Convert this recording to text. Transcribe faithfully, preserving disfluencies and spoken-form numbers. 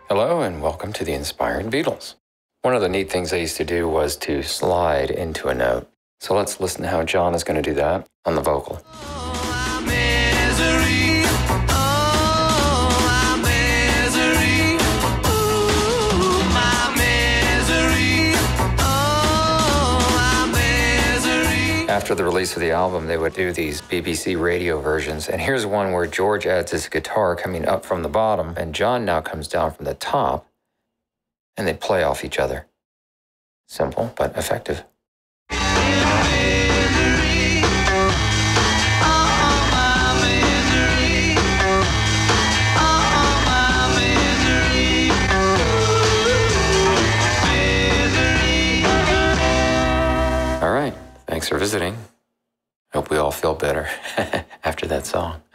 Hello and welcome to the Inspired Beatles. One of the neat things I used to do was to slide into a note. So let's listen to how John is going to do that on the vocal. After the release of the album, they would do these B B C radio versions, and here's one where George adds his guitar coming up from the bottom, and John now comes down from the top, and they play off each other. Simple, but effective. All right. Thanks for visiting. Hope we all feel better after that song.